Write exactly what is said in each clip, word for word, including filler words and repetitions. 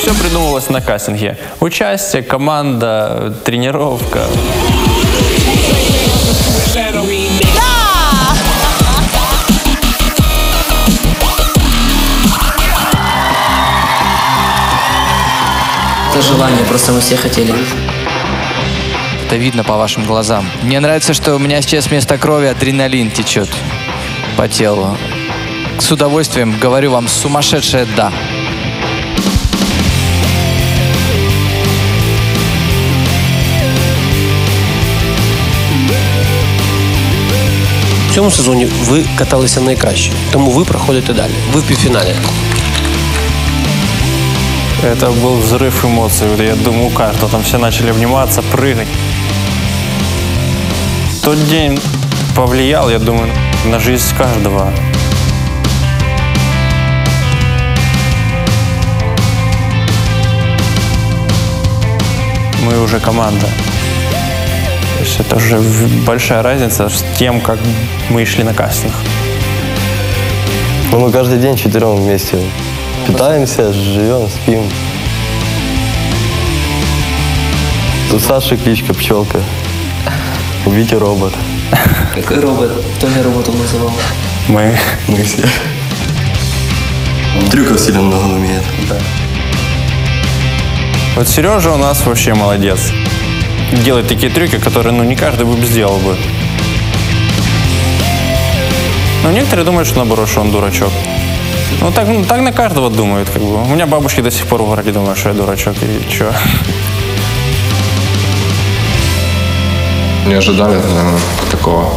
Все придумывалось на кастинге. Участие, команда, тренировка. Это желание, просто мы все хотели. Это видно по вашим глазам. Мне нравится, что у меня сейчас вместо крови адреналин течет по телу. С удовольствием говорю вам сумасшедшее «да». В цьому сезоні ви каталися найкраще, тому ви проходите далі. Ви в півфіналі. Это был взрыв эмоций. Я думаю, у каждого. Там все начали обниматься, прыгать. Тот день повлиял, я думаю, на жизнь каждого. Мы уже команда. То есть это уже большая разница с тем, как мы шли на кастинг. Ну, мы каждый день четвером вместе питаемся, живем, спим. Тут Саша кличка Пчелка, у Вити робот. Какой робот? Кто меня роботом называл? Мы. Мы все. Трюков сильно много умеет. Да. Вот Сережа у нас вообще молодец. Делает такие трюки, которые, ну, не каждый бы сделал бы. Но некоторые думают, что наоборот, что он дурачок. Ну, так, ну, так на каждого думают, как бы. У меня бабушки до сих пор в городе думают, что я дурачок, и чё. Не ожидали, наверное, такого.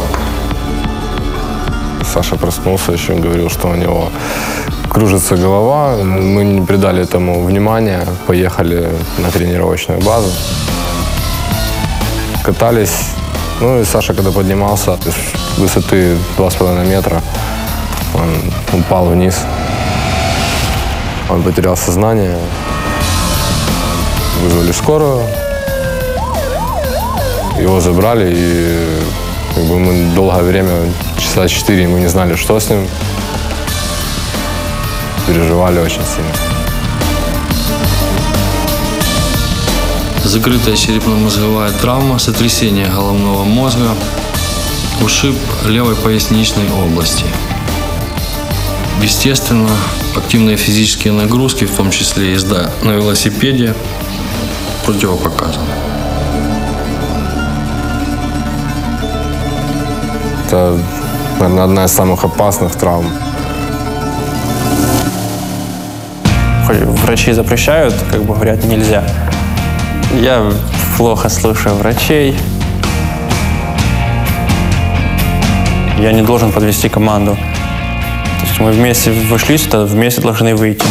Саша проснулся еще, говорил, что у него кружится голова. Мы не придали этому внимания, поехали на тренировочную базу. Катались. Ну и Саша, когда поднимался с высоты два с половиной метра, он упал вниз. Он потерял сознание. Вызвали скорую. Его забрали, и как бы, мы долгое время, часа четыре, мы не знали, что с ним. Переживали очень сильно. Закрытая черепно-мозговая травма, сотрясение головного мозга, ушиб левой поясничной области. Естественно, активные физические нагрузки, в том числе езда на велосипеде, противопоказаны. Это, наверное, одна из самых опасных травм. Врачи запрещают, как бы говорят, нельзя. Я плохо слушаю врачей. Я не должен подвести команду. То есть мы вместе вышли сюда, вместе должны выйти.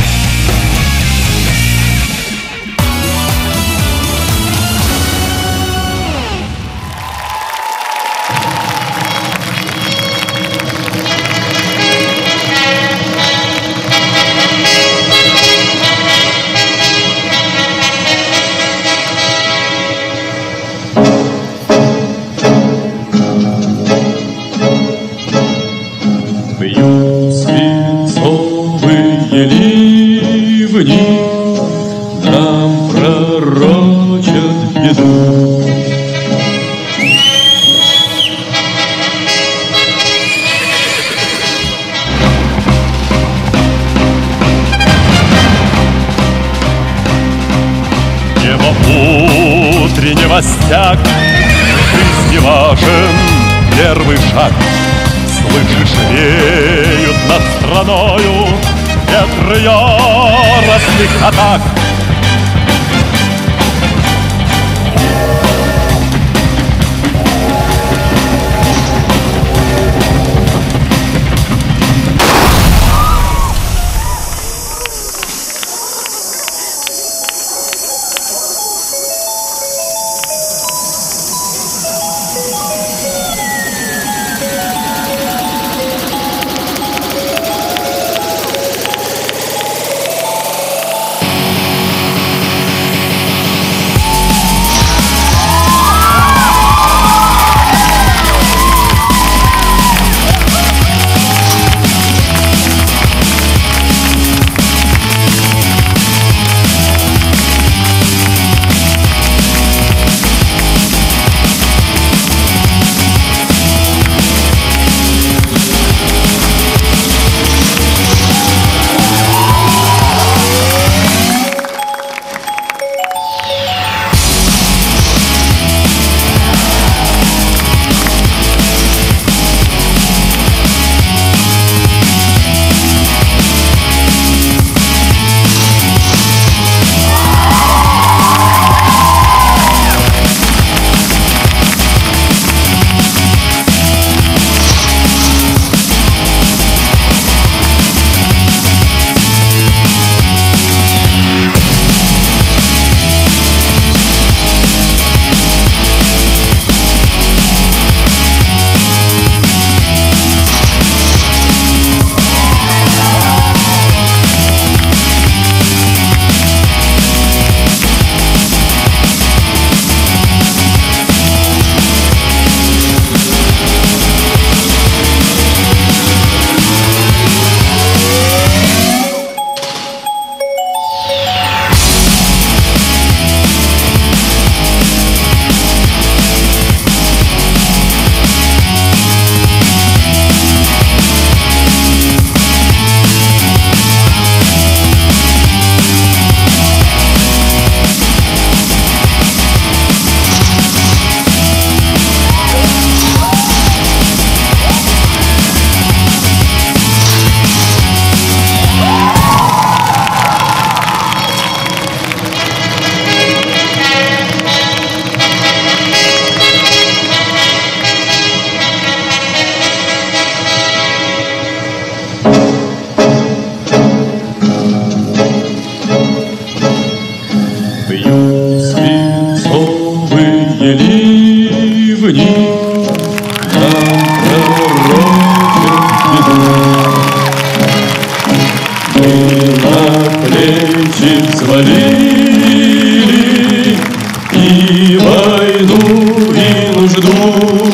Ливни нам пророчат беду. Небо утреннего стяг, жизни важен первый шаг. Слышишь, веют над страною ветры яростных атак. разделили и войну, и нужду.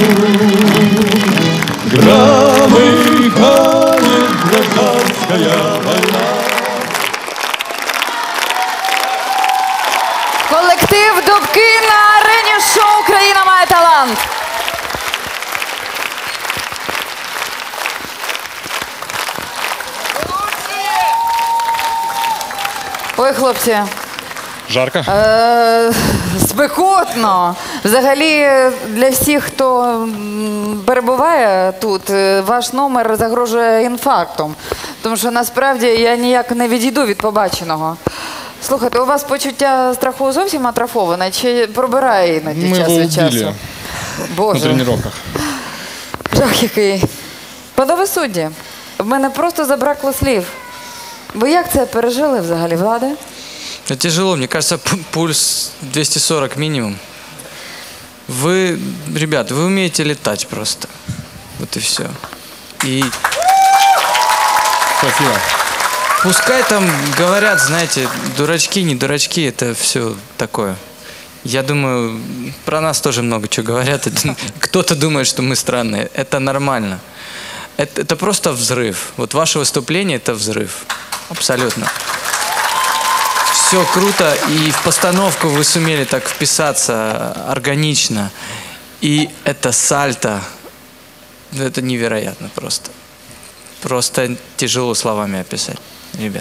Громыхает гражданская война. Колектив Дубки на арені шоу «Україна має талант». Ой, хлопці. Жарко? Е, спекотно. Взагалі, для всіх, хто м, перебуває тут, е, ваш номер загрожує інфарктом. Тому що насправді я ніяк не відійду від побаченого. Слухайте, у вас почуття страху зовсім атрофоване чи пробирає іноді Мы час его від часу? убили на Боже, тренировках. жах який. Панове судді, в мене просто забракло слів. Ви як це пережили взагалі, Влади? Это тяжело, мне кажется, п- пульс двести сорок минимум. Вы, ребят, вы умеете летать просто. Вот и все. И Спасибо. пускай там говорят, знаете, дурачки, не дурачки, это все такое. Я думаю, про нас тоже много чего говорят. Это- Кто-то думает, что мы странные. Это нормально. Это, это просто взрыв. Вот ваше выступление – это взрыв. Абсолютно. Все круто, и в постановку вы сумели так вписаться органично. И это сальто, это невероятно просто. Просто тяжело словами описать, ребят.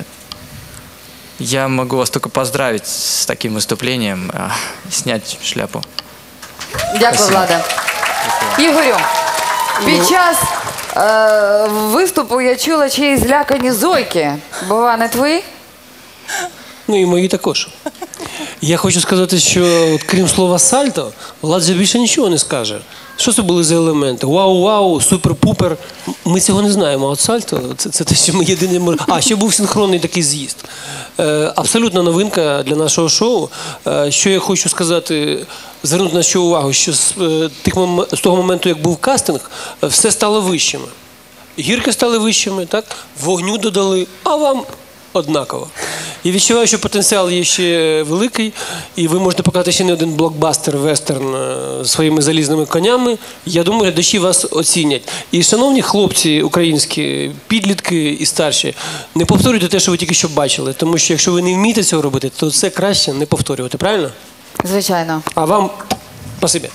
Я могу вас только поздравить с таким выступлением, а, снять шляпу. Дякую, Влада. Ігорю, під час е, виступу я чула чиїсь злякані зойки. Бува, не твої? Ну і мої також. Я хочу сказати, що от, крім слова сальто, Влад же більше нічого не скаже. Що це були за елементи? Вау-вау, супер-пупер. Ми цього не знаємо. А от сальто це, це те, що ми єдине можемо. А, ще був синхронний такий з'їзд. Е, абсолютна новинка для нашого шоу. Е, що я хочу сказати, звернути на що увагу, що з, е, тих, мом- з того моменту, як був кастинг, е, все стало вищими. Гірки стали вищими, так? Вогню додали, а вам однаково. І відчуваю, що потенціал є ще великий, і ви можете показати ще не один блокбастер, вестерн е, своїми залізними конями. Я думаю, глядачі вас оцінять. І, шановні хлопці українські, підлітки і старші, не повторюйте те, що ви тільки що бачили, тому що якщо ви не вмієте цього робити, то це краще не повторювати, правильно? Звичайно. А вам спасибі.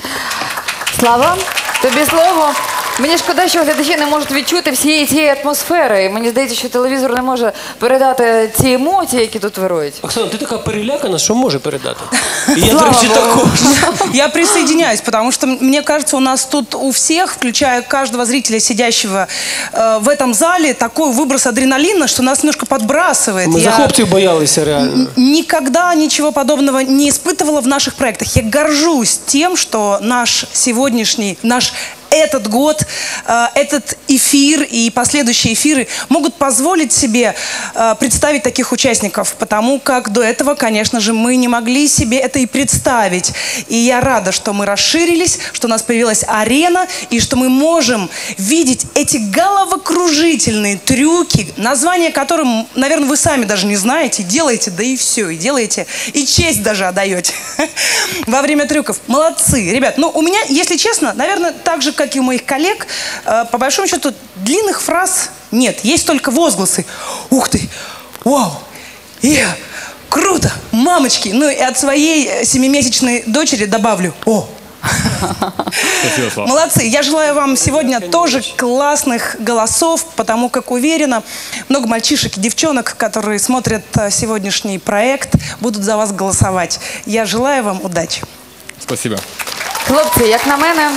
Слава, тобі слово. Мені шкода, що глядачі не можуть відчути всієї цієї атмосфери. Мені здається, що телевізор не може передати ці емоції, які тут вирують. Оксана, ти така перелякана, що може передати? І я, до Слава речі, Богу. також. Я присоединяюсь, потому что, мне кажется, у нас тут у всех, включая каждого зрителя, сидящего э, в этом зале, такой выброс адреналина, что нас немножко подбрасывает. Ми за Я хлопців боялися реально. никогда ничего подобного не испытывала в наших проектах. Я горжусь тем, что наш сегодняшний, наш этот год, э, этот эфир и последующие эфиры могут позволить себе э, представить таких участников, потому как до этого, конечно же, мы не могли себе это и представить. И я рада, что мы расширились, что у нас появилась арена, и что мы можем видеть эти головокружительные трюки, названия которым, наверное, вы сами даже не знаете, делаете, да и все, и делаете, и честь даже отдаете во время трюков. Молодцы, ребят. Ну, у меня, если честно, наверное, так же, как и у моих коллег, э, по большому счету, длинных фраз нет. Есть только возгласы. Ух ты! Вау! Е! Круто! Мамочки! Ну и от своей э, семимесячной дочери добавлю. О! Спасибо, Слава. Молодцы! Я желаю вам сегодня тоже классных голосов, потому как уверена, много мальчишек и девчонок, которые смотрят э, сегодняшний проект, будут за вас голосовать. Я желаю вам удачи. Спасибо. Хлопці, як на мене,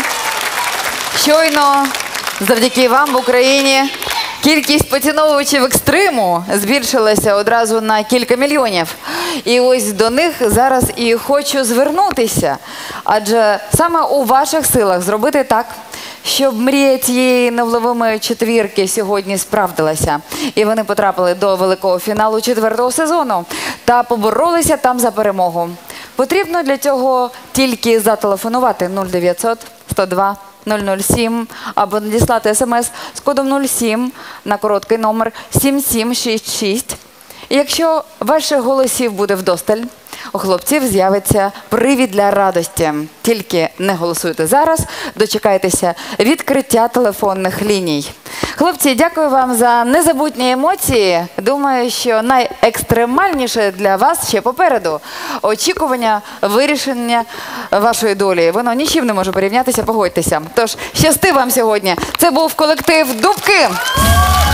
щойно завдяки вам в Україні кількість поціновувачів екстриму збільшилася одразу на кілька мільйонів. І ось до них зараз і хочу звернутися. Адже саме у ваших силах зробити так, щоб мрія цієї невловимої четвірки сьогодні справдилася. І вони потрапили до великого фіналу четвертого сезону та поборолися там за перемогу. Потрібно для цього тільки зателефонувати нуль дев'ятсот сто два нуль нуль сім або надіслати смс з кодом нуль сім на короткий номер сім сім шість шість. І якщо ваших голосів буде вдосталь, у хлопців з'явиться привід для радості. Тільки не голосуйте зараз, дочекайтеся відкриття телефонних ліній. Хлопці, дякую вам за незабутні емоції. Думаю, що найекстремальніше для вас ще попереду. Очікування, вирішення вашої долі. Воно нічим не може порівнятися, погодьтеся. Тож, щасти вам сьогодні. Це був колектив «Дубки».